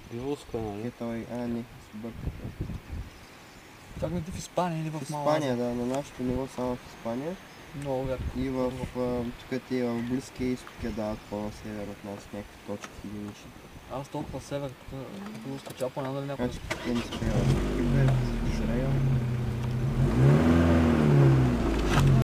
Руска, нали? Той, не, се бърка. Чакай ти в Испания или в В Малазия? Испания, да, на нашото ниво само в Испания. Много верно. И тук ти в Близкия изток я дават по-на север от нас, някакви точки единични. Аз толкова север, тук скача по надали някой. Значи не спева. Кипър, Израел.